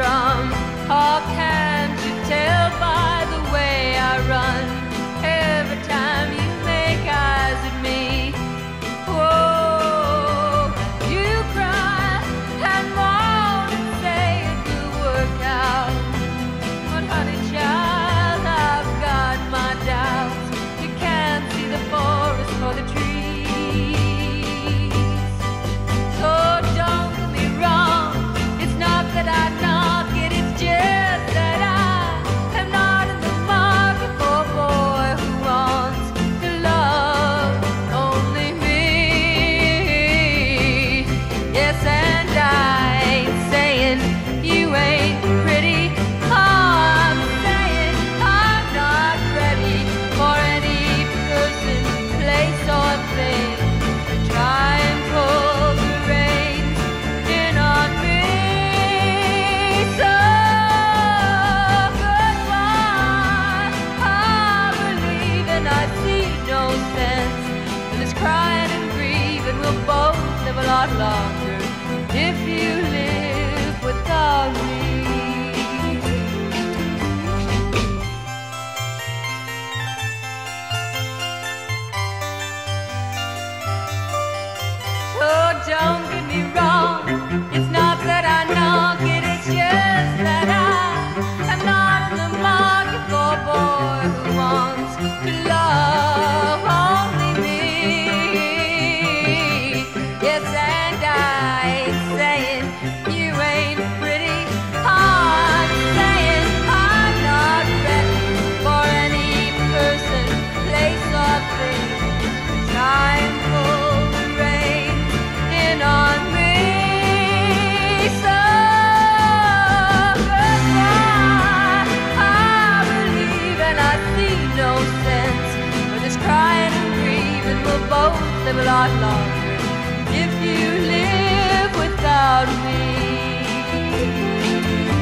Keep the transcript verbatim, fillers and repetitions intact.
from. Oh, can't you tell by the way I run? Every time you make eyes at me, whoa, you cry and moan and say it will work out. But honey child, I've got my doubts. You can't see the forest for the trees. So don't get me wrong, it's not that I knock it, it's just that I am not in the market for a boy who wants to love only me. Yes, and I ain't saying you ain't pretty. I'm saying I'm not ready for any person, place, or thing to try and pull the reins in on me. So goodbye, I believe and I see no sense in this crying and grieving. We'll both live a lot longer if you live without me. So don't get me wrong, it's not that I knock it, it's just that I am not in the market for a boy who wants to love only me. Yes, and I ain't saying you ain't pretty. I'm saying I'm not ready for any person, place, or thing to try and pull the reins in on me. So goodbye, I believe and I see no sense for this crying and grieving. We'll both live a lot longer if you live without me.